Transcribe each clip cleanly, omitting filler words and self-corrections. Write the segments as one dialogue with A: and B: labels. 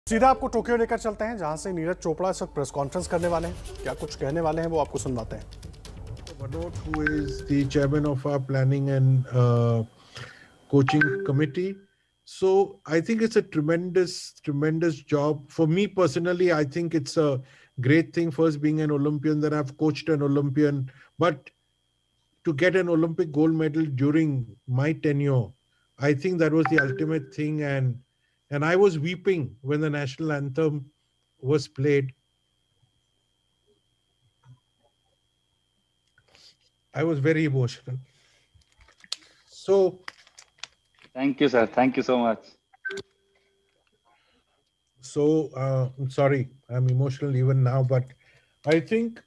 A: सीधा आपको टोक्यो लेकर चलते हैं, जहां से नीरज चोपड़ा इस वक्त प्रेस कॉन्फ्रेंस करने वाले हैं। क्या कुछ कहने वाले हैं वो आपको सुनवाते हैं।
B: Manoj, who is the chairman of our planning and coaching committee. So I think it's a tremendous job. For me personally, I think it's a great thing, first being an Olympian, then I've coached an Olympian. But to get an Olympic gold medal during my tenure, I think that was the ultimate thing. And I was weeping when the national anthem was played. I was very emotional. So
C: thank you, sir. Thank you so much.
B: So I'm sorry, I'm emotional even now, but I think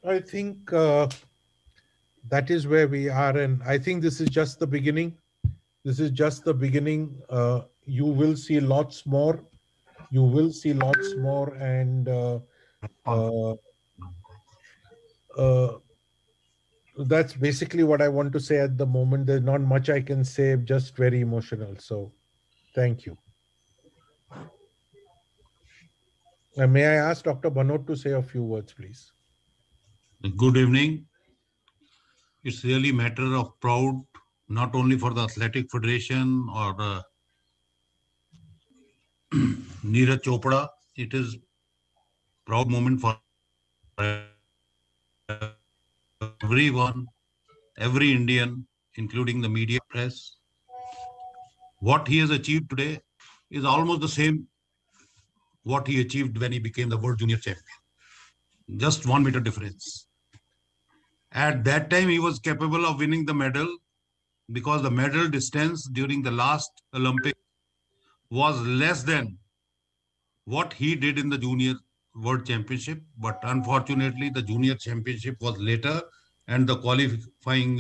B: that is where we are, and I think this is just the beginning. This is just the beginning. You will see lots more. You will see lots more, and that's basically what I want to say at the moment. There's not much I can say, just very emotional. So thank you. May I ask Dr. Bhanot to say a few words, please?
D: Good evening. It's really a matter of proud, not only for the Athletic Federation or Neeraj Chopra. It is a proud moment for everyone, every Indian, including the media press. What he has achieved today is almost the same what he achieved when he became the World Junior Champion. Just 1 meter difference. At that time, he was capable of winning the medal because the medal distance during the last Olympics was less than what he did in the Junior World Championship. But unfortunately, the Junior Championship was later and the qualifying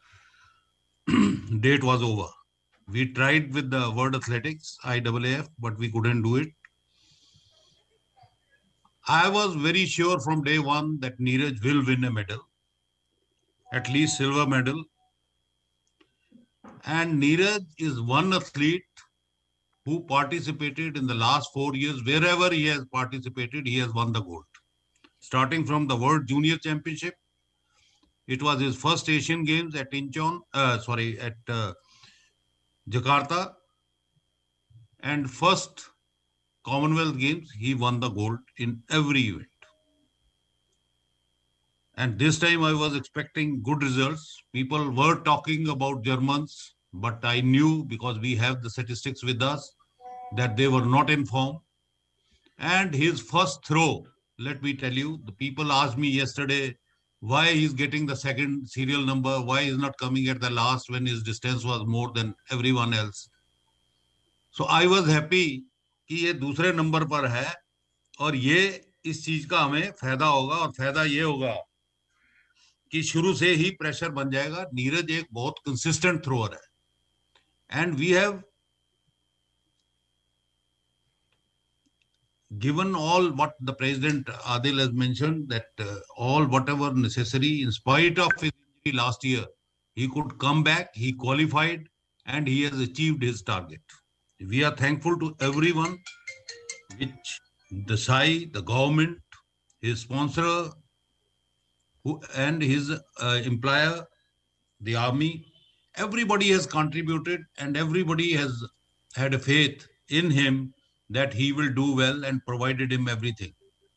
D: date was over. We tried with the World Athletics, IAAF, but we couldn't do it. I was very sure from day one that Neeraj will win a medal, at least silver medal. And Neeraj is one athlete who participated in the last 4 years. Wherever he has participated, he has won the gold. Starting from the World Junior Championship, it was his first Asian Games at Jakarta, and first Commonwealth Games, he won the gold in every event. And this time I was expecting good results. People were talking about Germans, but I knew, because we have the statistics with us, that they were not in form. And his first throw, let me tell you, the people asked me yesterday why he's getting the second serial number, why he's not coming at the last when his distance was more than everyone else. So I was happy कि ये दूसरे number पर है, और ये इस चीज का हमें फायदा होगा, और फायदा ये होगा कि शुरू से ही प्रेशर बन जाएगा. नीरज एक बहुत कंसिस्टेंट थ्रोअर है, and we have given all what the President Adil has mentioned, that all whatever necessary, in spite of his injury last year, he could come back, he qualified, and he has achieved his target. We are thankful to everyone, which the SAI, the government, his sponsor, and his employer, the army. Everybody has contributed, and everybody has had a faith in him that he will do well, and provided him everything.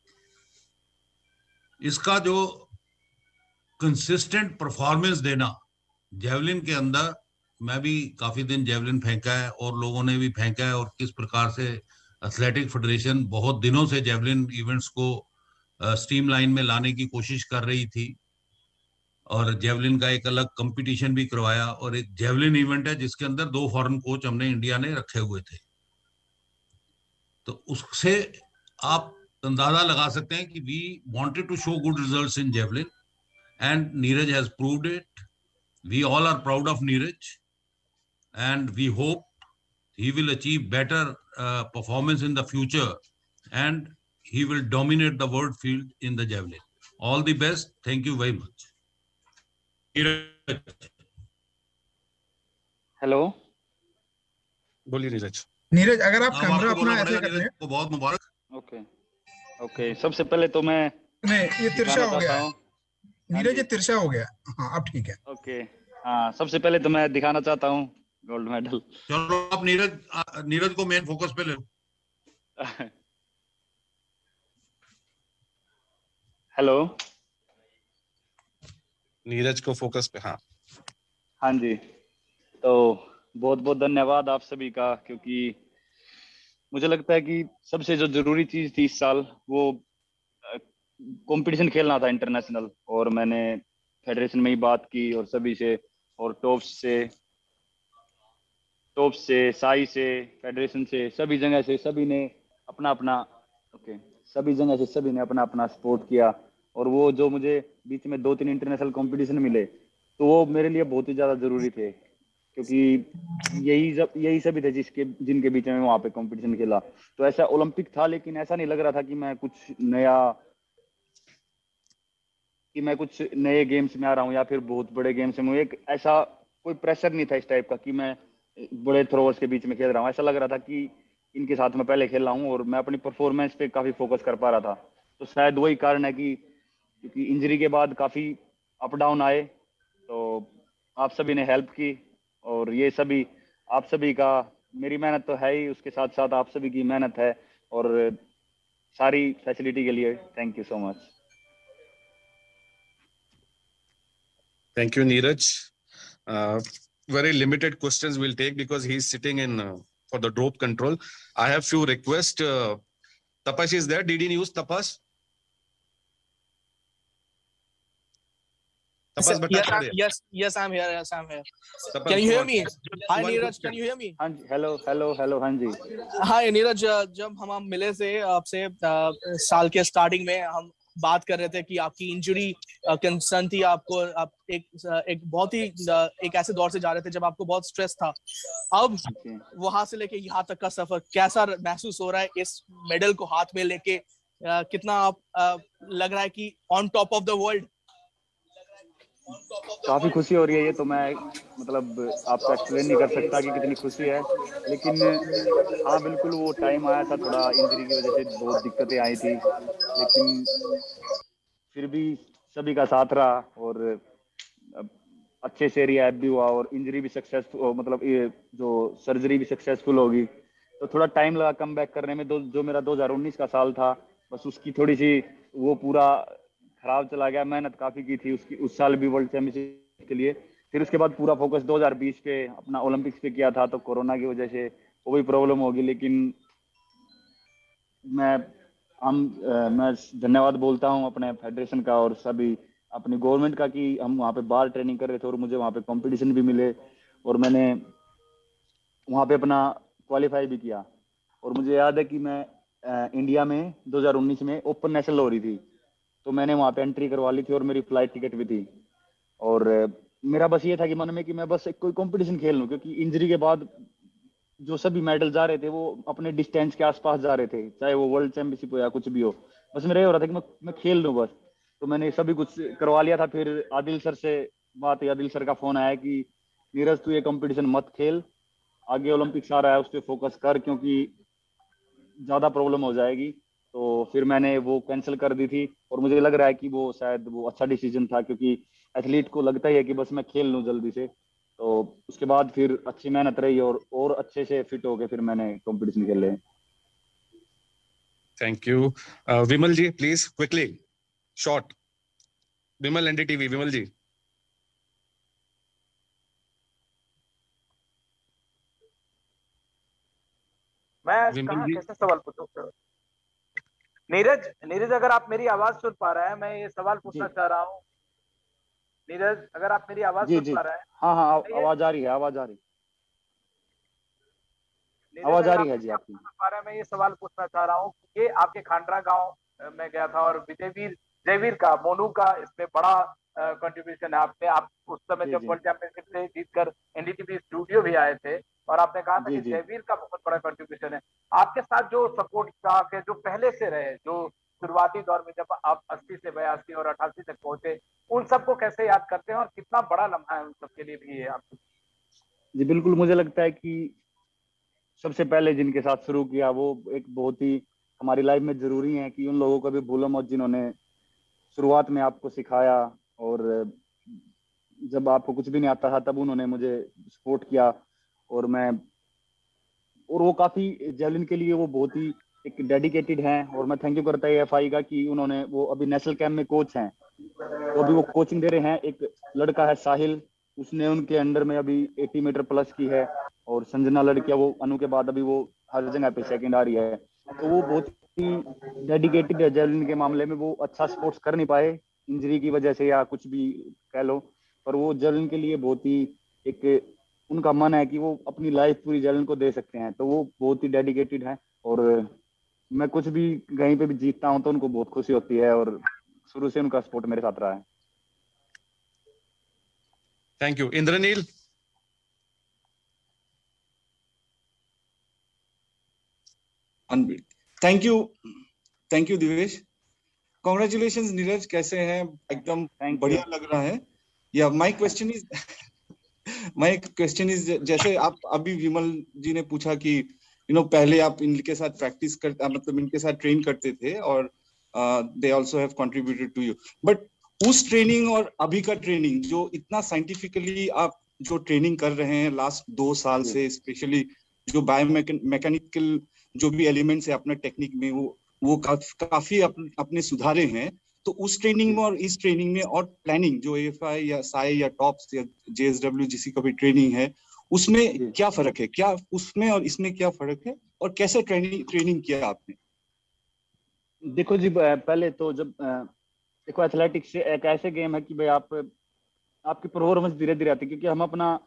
D: इसका जो consistent performance देना, javelin के अंदर, मैं भी काफी दिन javelin फेंका है और लोगों ने भी फेंका है, और किस प्रकार से एथलेटिक फेडरेशन बहुत दिनों से जेवलिन इवेंट्स को स्ट्रीमलाइन में लाने की कोशिश कर रही थी, और जेवलिन का एक अलग कंपटीशन भी करवाया, और एक जेवलिन इवेंट है जिसके अंदर 2 फॉरेन कोच हमने इंडिया ने रखे हुए थे. तो उससे आप अंदाजा लगा सकते हैं कि we wanted to show good results in javelin, and Neeraj has proved it. We all are proud of Neeraj, and we hope he will achieve better performance in the future, and he will dominate the world field in the javelin. All the best. Thank you very much. Neeraj.
C: Hello,
A: बोलिए नीरज.
E: नीरज, अगर आप camera अपना ऐसे कर लें.
D: को बहुत मुबारक.
C: Okay okay, सबसे पहले तो मैं
E: नहीं, ये तिरछा
C: दिखाना
E: हो गया
C: चाहता
E: है
C: हूँ।
E: नीरज,
C: जी।
E: ये तिरछा हो गया। हाँ अब ठीक है।
C: ओके, हाँ, सबसे पहले तो मैं दिखाना चाहता हूँ गोल्ड मेडल।
D: चलो आप नीरज को मेन फोकस पे ले लो।
C: हेलो।
F: नीरज को फोकस पे, हाँ।
C: हाँ जी, तो बहुत बहुत धन्यवाद आप सभी का, क्योंकि मुझे लगता है कि सबसे जो जरूरी चीज थी इस साल वो कंपटीशन खेलना था इंटरनेशनल। और मैंने फेडरेशन में ही बात की और सभी से, और टॉप से साई से, फेडरेशन से, सभी जगह से सभी ने अपना अपना ओके सभी जगह से सभी ने अपना अपना सपोर्ट किया। और वो जो मुझे बीच में 2-3 इंटरनेशनल कंपटीशन मिले, तो वो मेरे लिए बहुत ही ज्यादा जरूरी थे, क्योंकि यही सभी थे जिनके बीच में मैं वहां पे कंपटीशन खेला। तो ऐसा ओलंपिक था, लेकिन ऐसा नहीं लग रहा था कि मैं कुछ नए गेम्स में आ रहा हूँ या फिर बहुत बड़े गेम्स में। एक ऐसा कोई प्रेशर नहीं था इस टाइप का कि मैं बड़े थ्रोवर्स के बीच में खेल रहा हूँ। ऐसा लग रहा था कि इनके साथ मैं पहले खेल रहा हूँ और मैं अपनी परफॉर्मेंस पे काफी फोकस कर पा रहा था। तो शायद वही कारण है कि क्योंकि इंजरी के बाद काफी अप डाउन आए, तो आप सभी ने हेल्प की। और ये सभी आप सभी का, मेरी मेहनत तो है ही, उसके साथ साथ आप सभी की मेहनत है। और सारी फैसिलिटी के लिए thank you so much.
F: Thank you, Neeraj. Very limited questions we'll take because he's sitting in for the rope control. I have few requests. Tapash is there. Did he use Tapash? Tapash,
G: Yes, I'm here.
F: Tapash,
G: Can you hear me? Hi,
F: One
G: Neeraj.
F: question.
G: Can you hear me?
C: हाँ जी, hello, हाँ जी।
G: Hi, Neeraj. जब हम मिले थे आपसे साल के स्टार्टिंग में, हम बात कर रहे थे कि आपकी इंजरी कंसर्न थी। आप एक बहुत ही एक ऐसे दौर से जा रहे थे जब आपको बहुत स्ट्रेस था। अब वहां से लेके यहाँ तक का सफर कैसा महसूस हो रहा है? इस मेडल को हाथ में लेके कितना आप लग रहा है कि on top of the world?
C: काफी खुशी हो रही है। ये तो मैं मतलब आपको एक्सप्लेन नहीं कर सकता कि कितनी खुशी है। लेकिन हाँ, बिल्कुल वो टाइम आया था, थोड़ा इंजरी की वजह से बहुत दिक्कतें आई थी, लेकिन फिर भी सभी का साथ रहा और अच्छे से रिहैब भी हुआ और इंजरी भी सक्सेसफुल, मतलब ये जो सर्जरी भी सक्सेसफुल होगी। तो थोड़ा टाइम लगा कम बैक करने में। जो मेरा 2019 का साल था, बस उसकी थोड़ी सी वो पूरा खराब चला गया। मेहनत काफी की थी उसकी, उस साल भी वर्ल्ड चैंपियनशिप के लिए। फिर उसके बाद पूरा फोकस 2020 पे अपना ओलंपिक्स पे किया था, तो कोरोना की वजह से वो भी प्रॉब्लम होगी। लेकिन मैं धन्यवाद बोलता हूँ अपने फेडरेशन का और सभी अपनी गवर्नमेंट का कि हम वहाँ पे बाहर ट्रेनिंग कर रहे थे और मुझे वहाँ पे कंपटीशन भी मिले और मैंने वहाँ पे अपना क्वालिफाई भी किया। और मुझे याद है कि मैं इंडिया में 2019 में ओपन नेशनल हो रही थी, तो मैंने वहाँ पे एंट्री करवा ली थी और मेरी फ्लाइट टिकट भी थी। और मेरा बस ये था कि मन में कि मैं बस कोई कंपटीशन खेल लूँ, क्योंकि इंजरी के बाद जो सभी मेडल जा रहे थे वो अपने डिस्टेंस के आसपास जा रहे थे, चाहे वो वर्ल्ड चैंपियनशिप हो या कुछ भी हो। बस मेरा ये हो रहा था कि मैं खेल लूँ बस। तो मैंने सभी कुछ करवा लिया था। फिर आदिल सर से बात हुई, आदिल सर का फोन आया कि नीरज तू ये कंपटीशन मत खेल, आगे ओलंपिक्स आ रहा है उस पर फोकस कर, क्योंकि ज्यादा प्रॉब्लम हो जाएगी। तो फिर मैंने वो कैंसिल कर दी थी और मुझे लग रहा है कि वो शायद वो अच्छा डिसीजन था, क्योंकि एथलीट को लगता ही है कि बस मैं खेल लूँ जल्दी से। तो उसके बाद फिर अच्छी मेहनत रही और अच्छे से फिट हो गए फिर मैंने कंपटीशन खेले।
F: Thank you. Vimal ji, please, quickly, short. Vimal, NDTV, Vimal ji.
H: मैं कहाँ कैसे सवाल पूछूं सर? नीरज, अगर आप मेरी आवाज सुन पा रहे हैं, मैं ये सवाल पूछना चाह रहा हूँ। नीरज, अगर आप मेरी आवाज सुन पा रहे हैं?
C: हाँ, आवाज आ रही है, आवाज आ रही है जी आपकी।
H: पा रहे हैं, मैं ये सवाल पूछना चाह रहा हूँ कि ये आपके खांडरा गांव में गया था और जयवीर का, मोनू का इसमें बड़ा कंट्रीब्यूशन है। आप उस समय जब वर्ल्ड चैंपियनशिप से जीतकर एनडीटीवी स्टूडियो भी आए थे और आपने कहा था कि जयवीर का बहुत बड़ा कंट्रीब्यूशन है। आपके साथ जो सपोर्ट स्टाफ है, जो पहले से रहे, जो शुरुआती दौर में जब आप 80 से 82 और 88 तक पहुंचे, उन सबको कैसे याद करते हैं और कितना बड़ा लम्हा है उन सबके लिए भी है आपको?
C: जी बिल्कुल, मुझे लगता है कि सबसे पहले जिनके साथ शुरू किया वो एक बहुत ही हमारी लाइफ में जरूरी हैं कि उन लोगों को भी भूलो मत जिन्होंने शुरुआत में आपको सिखाया, और जब आपको कुछ भी नहीं आता था तब उन्होंने मुझे सपोर्ट किया। और वो काफी जेवलिन के लिए वो बहुत ही एक डेडिकेटेड हैं, और मैं थैंक यू करता है एफआई का कि उन्होंने, वो अभी नेशनल कैंप में कोच हैं, तो अभी वो कोचिंग दे रहे हैं। एक लड़का है साहिल, उसने उनके अंडर में अभी 80 मीटर प्लस की है, और संजना लड़कियां वो अनु के बाद अभी वो हर जगह पे सेकंड आ रही है। तो वो बहुत ही डेडिकेटेड है जेवलिन के मामले में। वो अच्छा स्पोर्ट्स कर नहीं पाए इंजरी की वजह से या कुछ भी कह लो, पर वो जेवलिन के लिए बहुत ही एक उनका मन है कि वो अपनी लाइफ पूरी जेवलिन को दे सकते हैं। तो वो बहुत ही डेडिकेटेड है, और मैं कुछ भी कहीं पे भी जीतता हूं तो उनको बहुत खुशी होती है, और शुरू से उनका सपोर्ट मेरे साथ रहा है।
F: Thank you. Indraneel.
I: Thank you Divesh. Congratulations Neeraj, कैसे हैं? एकदम बढ़िया लग रहा है। या माय क्वेश्चन इज जैसे आप अभी विमल जी ने पूछा कि पहले आप इनके साथ प्रैक्टिस मतलब इनके साथ ट्रेन करते थे, और they also have contributed to you, but उस ट्रेनिंग और अभी का ट्रेनिंग जो इतना साइंटिफिकली आप जो ट्रेनिंग कर रहे हैं लास्ट 2 साल से, स्पेशली जो बायोमैकेनिकल जो भी एलिमेंट्स है अपने टेक्निक में, वो काफी अपने सुधारे हैं। तो उस ट्रेनिंग में और इस ट्रेनिंग में और प्लानिंग जो एएफआई या साई या टॉप्स या जेएसडब्ल्यू जिसी का भी ट्रेनिंग है, उसमें क्या फर्क है? क्या उसमें और इसमें क्या फर्क है, और कैसे ट्रेनिंग किया आपने?
C: देखो जी, पहले तो जब देखो एथलेटिक्स से एक ऐसे गेम है कि भाई आपकी परफॉर्मेंस धीरे धीरे आती है, क्योंकि हम अपना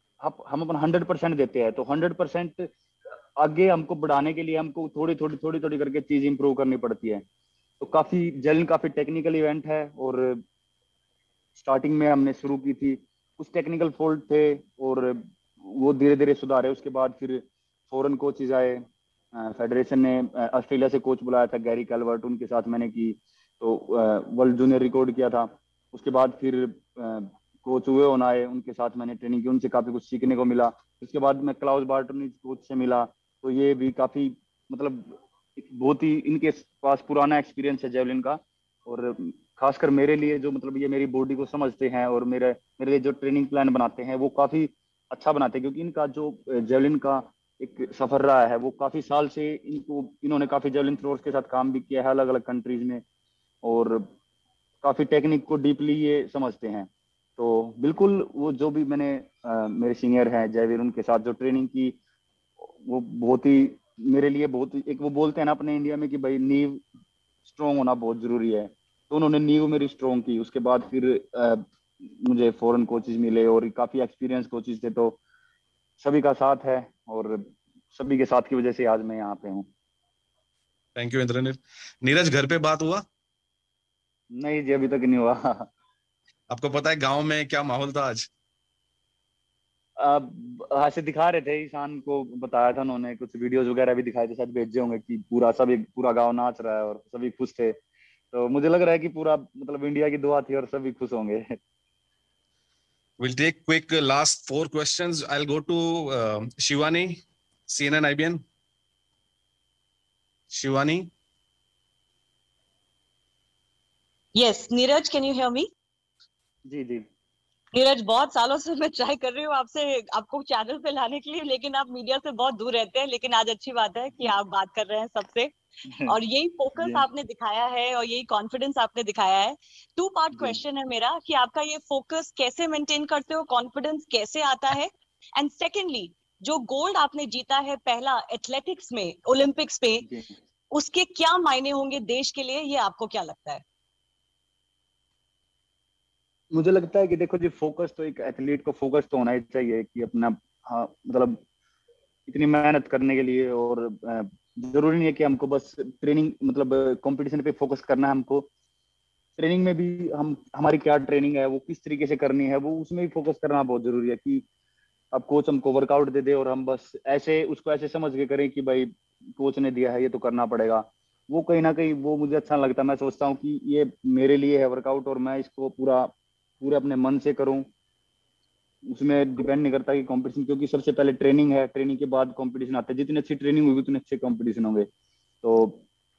C: 100% देते हैं। तो 100% आगे हमको बढ़ाने के लिए हमको थोड़ी थोड़ी करके चीज इंप्रूव करनी पड़ती है। तो काफी टेक्निकल इवेंट है, और स्टार्टिंग में हमने शुरू की थी, कुछ टेक्निकल फॉल्ट थे और वो धीरे धीरे सुधारे। उसके बाद फिर फॉरेन कोचेज आए, फेडरेशन ने ऑस्ट्रेलिया से कोच बुलाया था, गैरी कैलवर्ट, उनके साथ मैंने की, तो वर्ल्ड जूनियर रिकॉर्ड किया था। उसके बाद फिर कोच हुए होना आए, उनके साथ मैंने ट्रेनिंग की, उनसे काफी कुछ सीखने को मिला। उसके बाद मैं क्लाउस बार्टोनिज कोच से मिला, तो ये भी काफी मतलब बहुत ही इनके पास पुराना एक्सपीरियंस है जेवलिन का, और खासकर मेरे लिए जो मतलब ये मेरी बॉडी को समझते हैं और मेरे लिए जो ट्रेनिंग प्लान बनाते हैं वो काफी अच्छा बनाते हैं, क्योंकि इनका जो जेवलिन का एक सफर रहा है वो काफी साल से इन्होंने काफी जेवलिन थ्रोअर्स के साथ काम भी किया है अलग अलग कंट्रीज में, और काफी टेक्निक को डीपली ये समझते हैं। तो बिल्कुल वो जो भी मैंने मेरे सीनियर हैं जयवीर, उनके साथ जो ट्रेनिंग की वो बहुत ही मेरे लिए बहुत ही एक वो बोलते हैं ना अपने इंडिया में कि भाई नींव स्ट्रॉन्ग होना बहुत जरूरी है, तो उन्होंने नींव मेरी स्ट्रॉन्ग की। उसके बाद फिर मुझे फॉरेन कोचेज मिले और काफी एक्सपीरियंस कोचेज थे, तो सभी का साथ है और सभी के साथ की वजह से आज मैं यहाँ पे हूँ।
F: Thank you Indranil. नीरज, घर पे बात हुआ?
C: नहीं जी, अभी तक नहीं हुआ।
F: आपको पता है गांव में क्या माहौल था आज?
C: ऐसे दिखा रहे थे, ईशान को बताया था उन्होंने, कुछ वीडियोस वगैरह भी दिखाए थे, शायद भेजे होंगे कि पूरा गांव नाच रहा है और सभी खुश थे। तो मुझे लग रहा है कि पूरा मतलब इंडिया की दुआ थी और सभी खुश होंगे।
F: We'll take quick last 4 questions. I'll go to Shivani, CNN IBN. Shivani.
J: Yes, Neeraj, can you hear me?
C: जी जी
J: नीरज, बहुत सालों से मैं ट्राई कर रही हूँ आपको चैनल पे लाने के लिए, लेकिन आप मीडिया से बहुत दूर रहते हैं। लेकिन आज अच्छी बात है कि आप बात कर रहे हैं सबसे, और यही फोकस आपने दिखाया है और यही कॉन्फिडेंस आपने दिखाया है। 2 पार्ट क्वेश्चन है मेरा कि आपका ये फोकस कैसे मेंटेन करते हो, कॉन्फिडेंस कैसे आता है, एंड सेकेंडली जो गोल्ड आपने जीता है पहला एथलेटिक्स में ओलंपिक्स में, उसके क्या मायने होंगे देश के लिए, ये आपको क्या लगता है?
C: मुझे लगता है कि देखो जी, फोकस तो एक एथलीट को फोकस तो होना ही चाहिए कि अपना मतलब इतनी मेहनत करने के लिए, और जरूरी नहीं है कि हमको बस ट्रेनिंग मतलब कंपटीशन पे फोकस करना है। हमको ट्रेनिंग में भी हमारी क्या ट्रेनिंग है, वो किस तरीके से करनी है, वो उसमें भी फोकस करना बहुत जरूरी है। कि अब कोच हमको वर्कआउट दे दे और हम बस ऐसे उसको ऐसे समझ के करें कि भाई कोच ने दिया है ये तो करना पड़ेगा, वो कहीं ना कहीं वो मुझे अच्छा लगता है। मैं सोचता हूँ कि ये मेरे लिए है वर्कआउट और मैं इसको पूरे अपने मन से करूं, उसमें डिपेंड नहीं करता कि कंपटीशन, क्योंकि सबसे पहले ट्रेनिंग है, ट्रेनिंग के बाद कंपटीशन आता है। जितनी अच्छी ट्रेनिंग होगी उतने अच्छे कंपटीशन होंगे। तो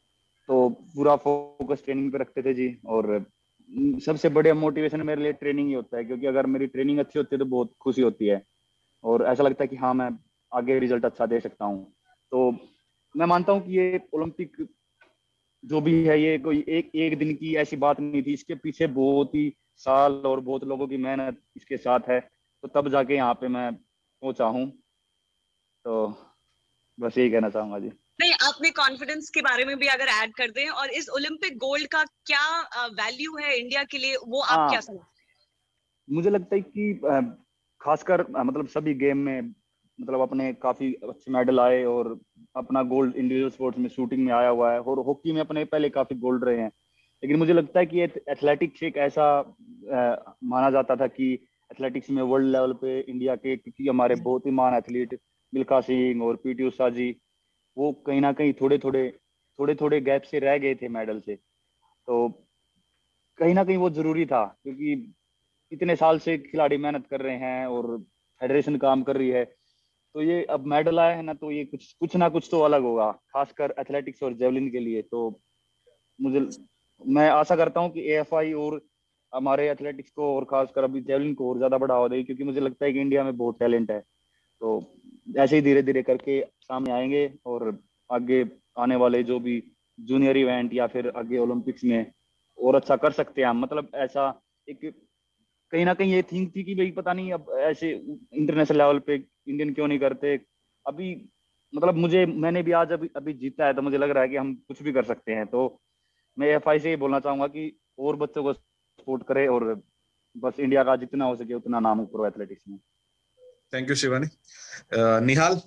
C: पूरा फोकस ट्रेनिंग पे रखते थे जी। और सबसे बड़ा मोटिवेशन मेरे लिए ट्रेनिंग ही होता है, क्योंकि अगर मेरी ट्रेनिंग अच्छी होती है तो बहुत खुशी होती है और ऐसा लगता है कि हाँ मैं आगे रिजल्ट अच्छा दे सकता हूँ। तो मैं मानता हूँ कि ये ओलंपिक जो भी है ये कोई एक दिन की ऐसी बात नहीं थी, इसके पीछे बहुत ही साल और बहुत लोगों की मेहनत इसके साथ है, तो तब जाके यहाँ पे मैं पहुंचा हूँ। तो बस यही कहना चाहूंगा जी।
J: नहीं, अपने कॉन्फिडेंस के बारे में भी अगर ऐड कर दें, और इस ओलंपिक गोल्ड का क्या वैल्यू है इंडिया के लिए, वो आप क्या समझते हैं?
C: मुझे लगता है कि खासकर मतलब सभी गेम में मतलब अपने काफी अच्छे मेडल आए और अपना गोल्ड इंडिविजुअल स्पोर्ट्स में शूटिंग में आया हुआ है और हॉकी में अपने पहले काफी गोल्ड रहे हैं। लेकिन मुझे लगता है कि एथलेटिक्स एक ऐसा माना जाता था कि एथलेटिक्स में वर्ल्ड लेवल पे इंडिया के, क्योंकि हमारे बहुत ही महान एथलीट मिल्खा सिंह और पीटी उषा जी, वो कहीं ना कहीं थोड़े थोड़े गैप से रह गए थे मेडल से। तो कहीं ना कहीं वो जरूरी था, क्योंकि इतने साल से खिलाड़ी मेहनत कर रहे हैं और फेडरेशन काम कर रही है, तो ये अब मेडल आया है ना, तो ये कुछ ना कुछ तो अलग होगा, खासकर एथलेटिक्स और जेवलिन के लिए। तो मैं आशा करता हूँ कि एएफआई और हमारे एथलेटिक्स को और खासकर अभी जेवलिन को और ज्यादा बढ़ावा देगी, क्योंकि मुझे लगता है कि इंडिया में बहुत टैलेंट है। तो ऐसे ही धीरे धीरे करके सामने आएंगे और आगे आने वाले जो भी जूनियर इवेंट या फिर आगे ओलंपिक्स में और अच्छा कर सकते हैं हम। मतलब ऐसा एक कहीं ना कहीं ये थिंक थी कि भाई पता नहीं अब ऐसे इंटरनेशनल लेवल पे इंडियन क्यों नहीं करते अभी। मतलब मैंने भी आज अभी जीता है, तो मुझे लग रहा है कि हम कुछ भी कर सकते हैं। तो मैं एएफआई से ये बोलना चाहूंगा कि और बच्चों को सपोर्ट करे और बस इंडिया का जितना हो सके उतना नाम ऊपर एथलेटिक्स में।
F: Thank you Shivani. Nihal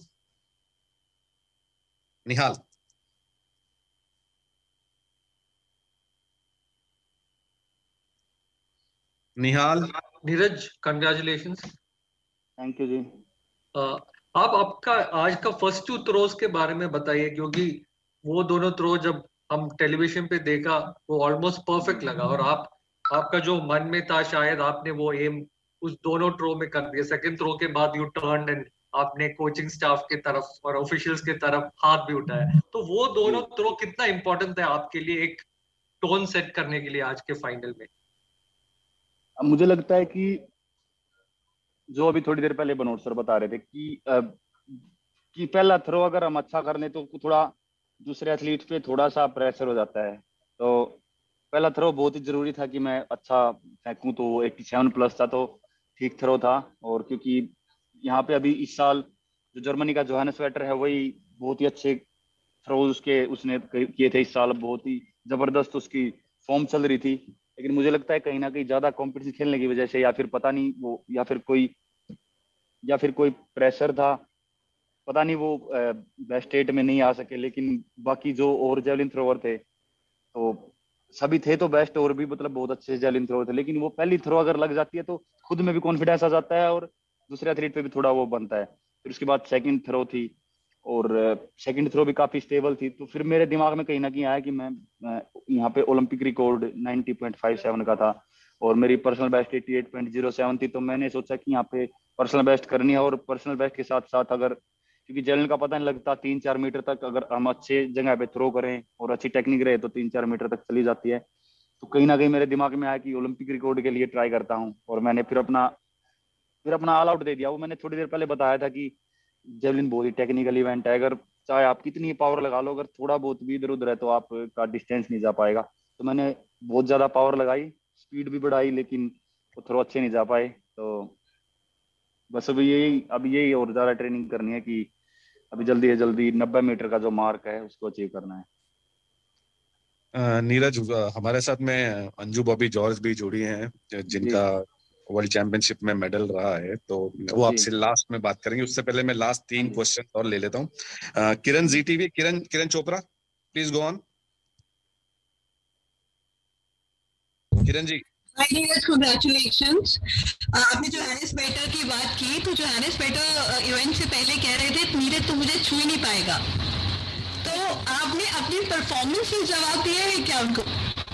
K: Neeraj, congratulations.
C: Thank you ji.
K: आप आपका आज का फर्स्ट 2 थ्रोज के बारे में बताइए, क्योंकि वो दोनों थ्रो जब हम टेलीविजन पे देखा वो ऑलमोस्ट परफेक्ट लगा, और आपका जो मन में था शायद आपने वो एम उस दोनों थ्रो में कर दिया। सेकंड थ्रो के बाद यू टर्न एंड आपने कोचिंग स्टाफ के तरफ और ऑफिशियल्स के तरफ हाथ भी उठाया। तो वो दोनों थ्रो कितना इंपॉर्टेंट है आपके लिए एक टोन सेट करने के लिए आज के फाइनल में?
C: मुझे लगता है कि जो अभी थोड़ी देर पहले बनोट सर बता रहे थे कि पहला थ्रो अगर हम अच्छा कर लें तो थोड़ा दूसरे एथलीट पे थोड़ा सा प्रेशर हो जाता है। तो पहला थ्रो बहुत ही जरूरी था कि मैं अच्छा फेंकूं, तो 87+ था, तो ठीक थ्रो था। और क्योंकि यहाँ पे अभी इस साल जो जर्मनी का जोहानस वेटर है वही बहुत ही अच्छे थ्रो उसने किए थे इस साल, बहुत ही जबरदस्त उसकी फॉर्म चल रही थी। लेकिन मुझे लगता है कहीं ना कहीं ज्यादा कंपटीशन खेलने की वजह से या फिर पता नहीं वो या फिर कोई प्रेशर था, पता नहीं वो बेस्ट स्टेट में नहीं आ सके। लेकिन बाकी जो और जेवलिन थ्रोवर थे तो सभी थे तो बेस्ट, और भी मतलब बहुत अच्छे जेवलिन थ्रोवर थे। लेकिन वो पहली थ्रो अगर लग जाती है तो खुद में भी कॉन्फिडेंस आ जाता है और दूसरे एथलीट पे भी थोड़ा वो बनता है। फिर उसके बाद सेकंड थ्रो थी और सेकंड थ्रो भी काफी स्टेबल थी। तो फिर मेरे दिमाग में कहीं ना कहीं आया कि मैं यहाँ पे ओलंपिक रिकॉर्ड 90.57 का था और मेरी पर्सनल बेस्ट 88.07 थी। तो मैंने सोचा कि यहाँ पे पर्सनल बेस्ट करनी है, और पर्सनल बेस्ट के साथ साथ अगर क्योंकि जेवलिन का पता नहीं लगता 3-4 मीटर तक अगर हम अच्छे जगह पे थ्रो करें और अच्छी टेक्निक रहे तो 3-4 मीटर तक चली जाती है। तो कहीं ना कहीं मेरे दिमाग में आया कि ओलंपिक रिकॉर्ड के लिए ट्राई करता हूँ, और मैंने फिर अपना ऑल आउट दे दिया। वो मैंने थोड़ी देर पहले बताया था कि जेवलिन बहुत ही टेक्निकल इवेंट है, अगर चाहे आप कितनी पावर लगा लो, अगर थोड़ा बहुत भी इधर उधर है तो आपका डिस्टेंस नहीं जा पाएगा। तो मैंने बहुत ज्यादा पावर लगाई, स्पीड भी बढ़ाई, लेकिन वो थोड़ा अच्छे नहीं जा पाए। तो बस अभी यही और ज्यादा ट्रेनिंग करनी है कि अभी जल्दी से जल्दी 90 मीटर का जो मार्क है उसको अचीव करना है।
F: नीरज, हमारे साथ में अंजू बॉबी जॉर्ज भी जुड़ी हैं जिनका वर्ल्ड चैंपियनशिप में मेडल रहा है, तो वो आपसे लास्ट में बात करेंगे। उससे पहले मैं लास्ट 3 क्वेश्चन और ले लेता हूँ। Kiran Zee TV, Kiran Chopra, please go on. Kiran ji.
L: Congratulations. आपने जो हैनिस बेटर की बात की, तो जो हैनिस बेटर इवेंट से पहले कह रहे थे नीरज तो मुझे छू ही नहीं पाएगा, तो आपने अपनी परफॉर्मेंस से जवाब दिया है क्या उनको?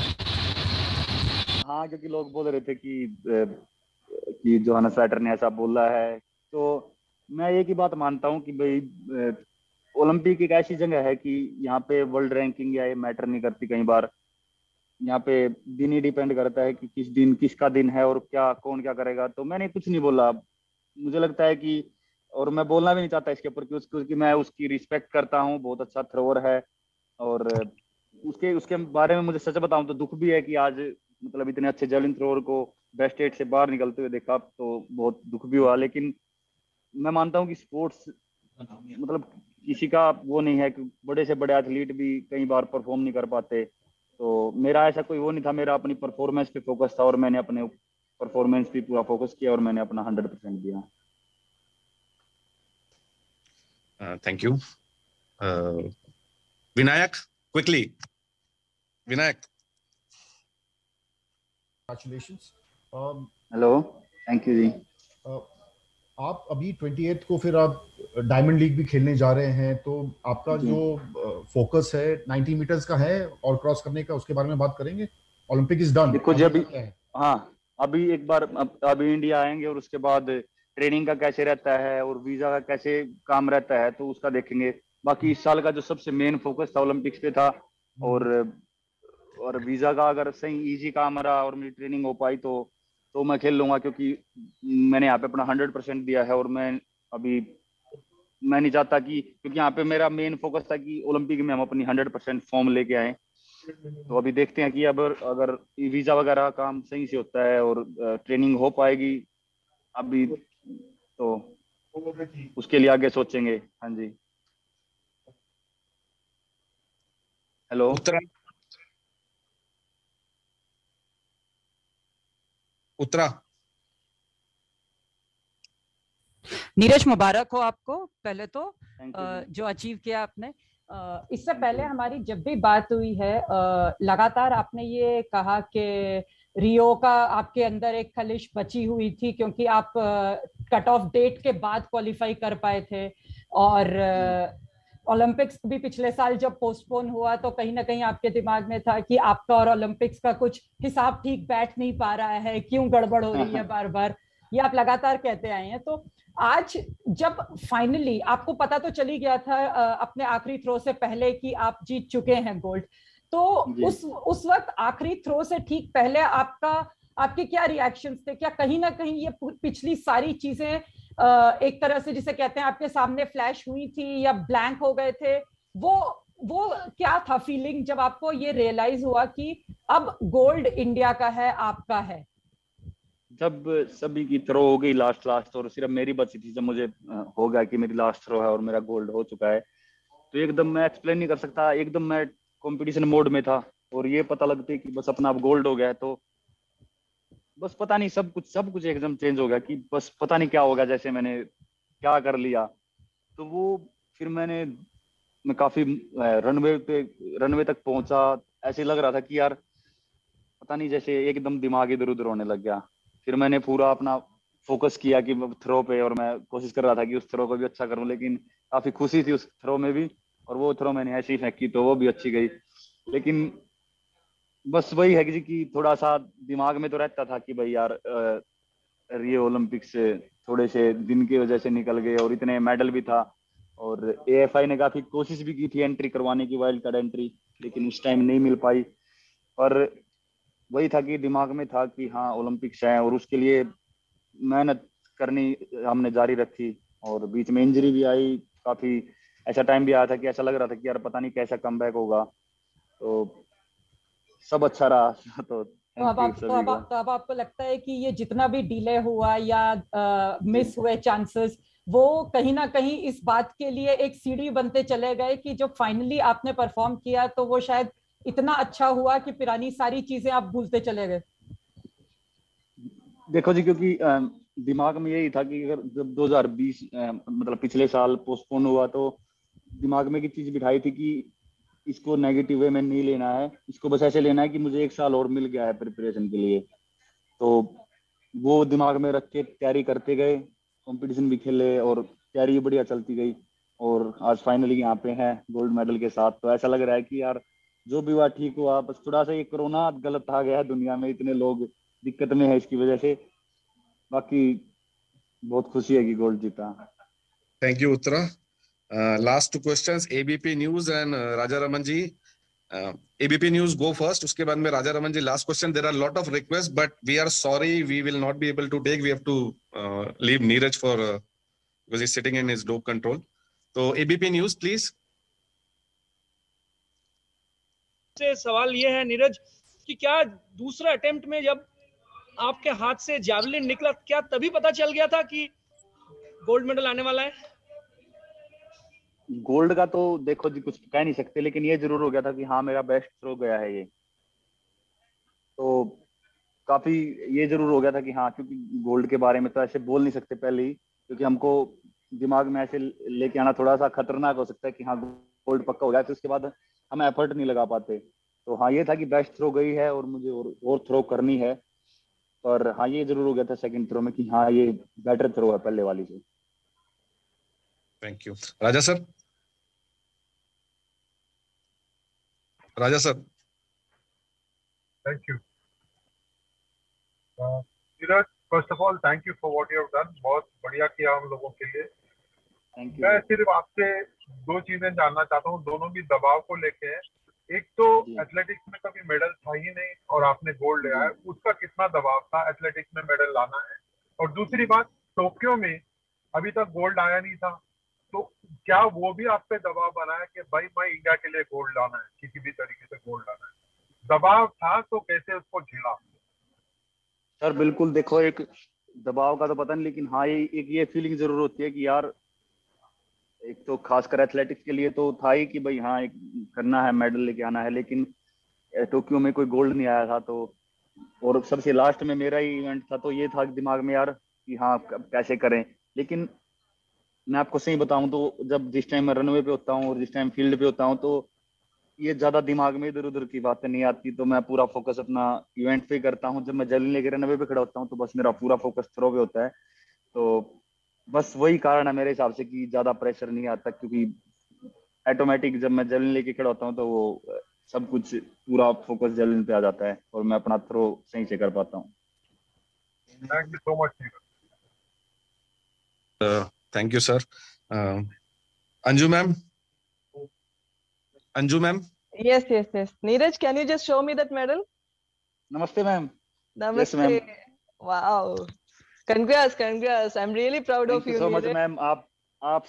C: हाँ, क्योंकि लोग बोल रहे थे कि जोहानस वेटर ने ऐसा बोला है, तो मैं एक ही बात मानता हूँ कि भाई ओलंपिक एक ऐसी जगह है कि यहाँ पे वर्ल्ड रैंकिंग या ये मैटर नहीं करती। कई बार यहाँ पे दिन ही डिपेंड करता है कि किस दिन किसका दिन है और क्या कौन क्या करेगा। तो मैंने कुछ नहीं बोला, मुझे लगता है कि, और मैं बोलना भी नहीं चाहता इसके ऊपर क्योंकि मैं उसकी रिस्पेक्ट करता हूँ, बहुत अच्छा थ्रोअर है। और उसके उसके बारे में मुझे सच बताऊं तो दुख भी है कि आज मतलब इतने अच्छे जेवलिन थ्रोअर को बेस्ट 8 से बाहर निकलते हुए देखा, तो बहुत दुख भी हुआ। लेकिन मैं मानता हूँ कि स्पोर्ट्स मतलब किसी का वो नहीं है कि बड़े से बड़े एथलीट भी कई बार परफॉर्म नहीं कर पाते। तो मेरा ऐसा कोई वो नहीं था, मेरा अपनी परफॉर्मेंस पे फोकस था और मैंने अपने परफॉर्मेंस पे पूरा फोकस किया और मैंने अपना 100% दिया।
F: Thank you. Vinayak, quickly. Vinayak.
M: Congratulations.
C: Hello, thank you ji.
M: आप अभी 28 को फिर आप डायमंड लीग भी खेलने जा रहे हैं, तो आपका जो फोकस है 90 मीटर्स का है और क्रॉस करने का, उसके बारे में बात करेंगे। Olympic is done.
C: देखो जी अभी हाँ, अभी एक बार अभी इंडिया आएंगे और उसके बाद ट्रेनिंग का कैसे रहता है और वीजा का कैसे काम रहता है तो उसका देखेंगे। बाकी इस साल का जो सबसे मेन फोकस था ओलंपिक्स पे था, और वीजा का अगर सही इजी काम रहा और मेरी ट्रेनिंग हो पाई तो मैं खेल लूंगा, क्योंकि मैंने यहाँ पे अपना 100% दिया है। और मैं नहीं चाहता कि, क्योंकि यहाँ पे मेरा मेन फोकस था कि ओलंपिक में हम अपनी 100% फॉर्म लेके आए। तो अभी देखते हैं कि अब अगर वीजा वगैरह काम सही से होता है और ट्रेनिंग हो पाएगी अभी, तो उसके लिए आगे सोचेंगे। हाँ जी। हेलो
F: उत्तरा।
N: नीरज, मुबारक हो आपको पहले तो जो अचीव किया आपने। इससे पहले हमारी जब भी बात हुई है लगातार आपने ये कहा कि रियो का आपके अंदर एक खलिश बची हुई थी, क्योंकि आप कट ऑफ डेट के बाद क्वालिफाई कर पाए थे। और ओलंपिक्स भी पिछले साल जब पोस्टपोन हुआ तो कहीं ना कहीं आपके दिमाग में था कि आपका और ओलंपिक्स का कुछ हिसाब ठीक बैठ नहीं पा रहा है, क्यों गड़बड़ हो रही है बार बार, ये आप लगातार कहते आए हैं। तो आज जब फाइनली आपको पता तो चली गया था अपने आखिरी थ्रो से पहले कि आप जीत चुके हैं गोल्ड, तो उस वक्त आखिरी थ्रो से ठीक पहले आपके क्या रिएक्शंस थे? क्या कहीं ना कहीं ये पिछली सारी चीजें एक तरह से जिसे कहते हैं आपके सामने फ्लैश हुई थी या ब्लैंक हो गए थे? वो क्या था फीलिंग जब आपको ये रियलाइज हुआ कि अब गोल्ड इंडिया का है, आपका है?
C: जब सभी की थ्रो हो गई लास्ट और सिर्फ मेरी बची थी, जब मुझे हो गया कि मेरी लास्ट थ्रो है और मेरा गोल्ड हो चुका है, तो एकदम मैं एक्सप्लेन नहीं कर सकता, एकदम मैं कंपटीशन मोड में था। और ये पता लगते कि बस अपना अब गोल्ड हो गया है, तो बस पता नहीं सब कुछ एकदम चेंज हो गया कि बस पता नहीं क्या होगा, जैसे मैंने क्या कर लिया। तो वो फिर मैं काफी रनवे तक पहुंचा, ऐसे लग रहा था कि यार पता नहीं, जैसे एकदम दिमाग इधर उधर होने लग गया। फिर मैंने पूरा अपना फोकस किया कि थ्रो पे, और मैं कोशिश कर रहा था कि उस थ्रो को भी अच्छा करूं, लेकिन काफी खुशी थी उस थ्रो में भी, और वो थ्रो मैंने ऐसी फेंकी तो वो भी अच्छी गई। लेकिन बस वही है कि थोड़ा सा दिमाग में तो रहता था कि भाई यार रियो ओलंपिक्स से थोड़े से दिन की वजह से निकल गए, और इतने मेडल भी था, और एएफआई ने काफी कोशिश भी की थी एंट्री करवाने की, वाइल्ड कार्ड एंट्री, लेकिन उस टाइम नहीं मिल पाई। पर वही था कि दिमाग में था कि हाँ ओलंपिक्स है, और उसके लिए मेहनत करनी हमने जारी रखी। और बीच में इंजरी भी आई, काफी ऐसा टाइम भी आया था कि ऐसा लग रहा था कि यार पता नहीं कैसा कमबैक होगा, तो सब अच्छा रहा। तो
N: अब आपको लगता है कि ये जितना भी डिले हुआ या मिस हुए चांसेस, वो कहीं ना कहीं इस बात के लिए एक सीढ़ी बनते चले गए कि जब फाइनली आपने परफॉर्म किया तो वो शायद इतना अच्छा हुआ कि पुरानी सारी चीजें आप भूलते चले गए?
C: देखो जी, क्योंकि दिमाग में यही था कि अगर जब 2020 मतलब पिछले साल पोस्टपोन हुआ, तो दिमाग में की चीज बिठाई थी कि इसको नेगेटिव वे में नहीं लेना है, इसको बस ऐसे लेना है कि मुझे 1 साल और मिल गया है प्रिपरेशन के लिए। तो वो दिमाग में रख के तैयारी करते गए, कंपटीशन भी खेले और तैयारी बढ़िया चलती गई, और आज फाइनली यहाँ पे हैं गोल्ड मेडल के साथ। तो ऐसा लग रहा है कि यार जो भी हुआ ठीक हुआ, बस थोड़ा सा ये कोरोना गलत आ गया है, दुनिया में इतने लोग दिक्कत में है इसकी वजह से। बाकी बहुत खुशी है कि गोल्ड जीता।
F: Thank you Uttara. Last two questions, ABP News and Raja Raman ji. ABP News go first. उसके बाद में Raja Raman ji last question. There are a lot of requests, but we are sorry we will not be able to take. We have to leave Neeraj for because he's sitting in his dope control. So ABP News, please.
O: से सवाल ये है नीरज कि क्या दूसरा attempt में जब आपके हाथ से जैवलिन निकला, क्या तभी पता चल गया था कि गोल्ड मेडल आने वाला है?
C: गोल्ड का तो देखो जी कुछ कह नहीं सकते, लेकिन ये जरूर हो गया था कि हाँ मेरा बेस्ट थ्रो गया है ये, तो काफी ये जरूर हो गया था कि हाँ, क्योंकि गोल्ड के बारे में तो ऐसे बोल नहीं सकते पहले ही, क्योंकि हमको दिमाग में ऐसे लेके आना थोड़ा सा खतरनाक हो सकता है कि हाँ गोल्ड पक्का हो गया, तो उसके बाद हम एफर्ट नहीं लगा पाते। तो हाँ ये था कि बेस्ट थ्रो गई है और मुझे और थ्रो करनी है, पर हाँ ये जरूर हो गया था सेकंड थ्रो में कि हाँ ये बेटर थ्रो है पहले वाली से।
F: Thank you. Raja sir. Raja sir.
P: Thank you. Neeraj, first of all thank you for what you have done, बहुत बढ़िया किया हम लोगों के लिए।
C: Thank you.
P: मैं सिर्फ आपसे दो चीजें जानना चाहता हूँ, दोनों भी दबाव को लेके है। एक तो एथलेटिक्स में कभी मेडल था ही नहीं और आपने गोल्ड लिया है, उसका कितना दबाव था एथलेटिक्स में मेडल लाना है? और दूसरी बात, टोक्यो में अभी तक गोल्ड आया नहीं था, तो क्या वो भी आप पे दबाव बना है कि भाई मैं इंडिया के लिए गोल्ड लाना है, किसी भी तरीके से गोल्ड लाना है? दबाव था तो कैसे उसको झेला?
C: सर बिल्कुल, देखो एक दबाव का तो पता नहीं, लेकिन हाँ एक ये फीलिंग जरूर होती है कि यार एक तो खासकर एथलेटिक्स के लिए तो था ही कि भाई हाँ एक करना है, मेडल लेके आना है, लेकिन टोक्यो में कोई गोल्ड नहीं आया था, तो और सबसे लास्ट में मेरा ही इवेंट था, तो ये था दिमाग में यार कि हाँ कैसे करें। लेकिन मैं आपको सही बताऊं तो जब जिस टाइम मैं रनवे पे होता हूँ और जिस टाइम फील्ड पे होता हूँ, तो ये ज्यादा दिमाग में इधर उधर की बातें नहीं आती, तो मैं पूरा फोकस अपना इवेंट पे करता हूँ। जब मैं जैवलिन लेके रनवे पे खड़ा होता हूँ तो बस मेरा पूरा फोकस थ्रो पे होता है, तो बस वही कारण है मेरे हिसाब से कि ज्यादा प्रेशर नहीं आता, क्योंकि ऑटोमेटिक जब मैं जैवलिन लेके खड़ा होता हूँ तो वो सब कुछ पूरा फोकस जैवलिन पे आ जाता है और मैं अपना थ्रो सही से कर पाता हूँ।
P: Thank you so much.
F: Thank you sir. Anju ma'am. Anju ma'am.
Q: Yes. Neeraj, can you just show me that medal?
C: नमस्ते ma'am.
Q: Namaste.
C: Yes, ma'am.
Q: Wow. Congrats. I'm really proud of you.
C: Thank you so much, ma'am. आप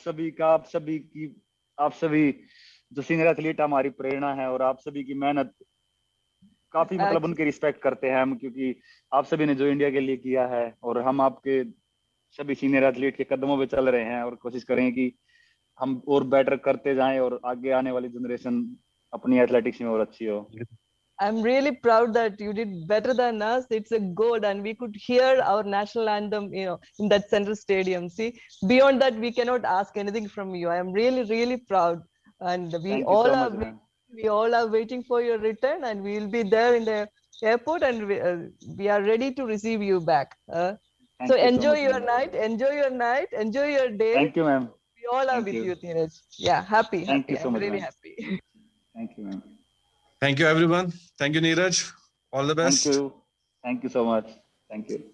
C: सभी जो senior athlete हमारी प्रेरणा है, और आप सभी की मेहनत काफी मतलब उनकी रिस्पेक्ट करते हैं हम, क्योंकि आप सभी ने जो इंडिया के लिए किया है, और हम आपके सभी सीनियर एथलीट के कदमों पे चल रहे हैं और कोशिश करें कि हम और बेटर करते जाएं और आगे आने वाली जनरेशन अपनी एथलेटिक्स में और अच्छी हो।
Q: I'm really proud that you did better than us. It's a good, and we could hear our national anthem, in that central stadium. See, beyond that, we cannot ask anything from you. I am really, really proud, and we all are waiting for your return, and we will be there in the airport, and we are ready to receive you back. So enjoy your night, enjoy your day.
C: Thank you, ma'am.
Q: We all are with you, Neeraj. Yeah, happy.
C: Thank you so much.
Q: I'm really happy.
C: Thank you, ma'am.
F: Thank you, everyone. Thank you, Neeraj. All the best.
C: Thank you so much. Thank you.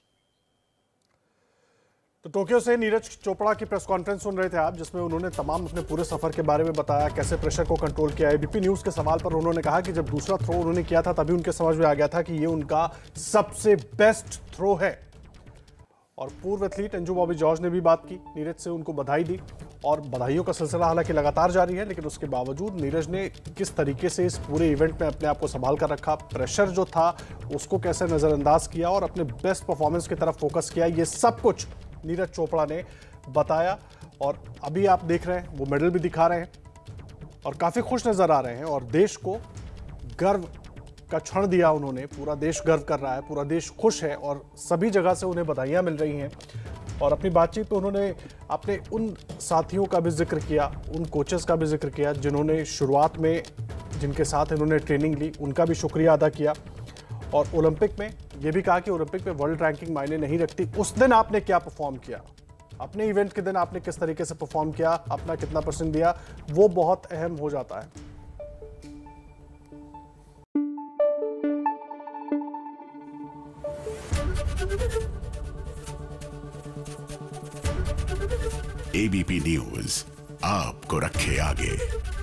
A: तो Tokyo से नीरज चोपड़ा की press conference सुन रहे थे आप, जिसमें उन्होंने तमाम अपने पूरे सफर के बारे में बताया, कैसे प्रेशर को कंट्रोल किया। एबीपी न्यूज़ के सवाल पर उन्होंने कहा कि जब दूसरा थ्रो उन्होंने किया था तभी उनके समझ में आ गया था कि ये उनका सबसे बेस्ट थ्रो है। और पूर्व एथलीट अंजू बॉबी जॉर्ज ने भी बात की, नीरज से उनको बधाई दी, और बधाइयों का सिलसिला हालांकि लगातार जारी है, लेकिन उसके बावजूद नीरज ने किस तरीके से इस पूरे इवेंट में अपने आप को संभाल कर रखा, प्रेशर जो था उसको कैसे नज़रअंदाज किया और अपने बेस्ट परफॉर्मेंस की तरफ फोकस किया, ये सब कुछ नीरज चोपड़ा ने बताया। और अभी आप देख रहे हैं वो मेडल भी दिखा रहे हैं और काफ़ी खुश नज़र आ रहे हैं, और देश को गर्व का क्षण दिया उन्होंने। पूरा देश गर्व कर रहा है, पूरा देश खुश है, और सभी जगह से उन्हें बधाइयाँ मिल रही हैं। और अपनी बातचीत में उन्होंने अपने उन साथियों का भी जिक्र किया, उन कोचेस का भी जिक्र किया जिन्होंने शुरुआत में जिनके साथ इन्होंने ट्रेनिंग ली, उनका भी शुक्रिया अदा किया। और ओलंपिक में ये भी कहा कि ओलंपिक में वर्ल्ड रैंकिंग मायने नहीं रखती, उस दिन आपने क्या परफॉर्म किया, अपने इवेंट के दिन आपने किस तरीके से परफॉर्म किया, अपना कितना % दिया, वो बहुत अहम हो जाता है।
R: ABP News, आपको रखे आगे।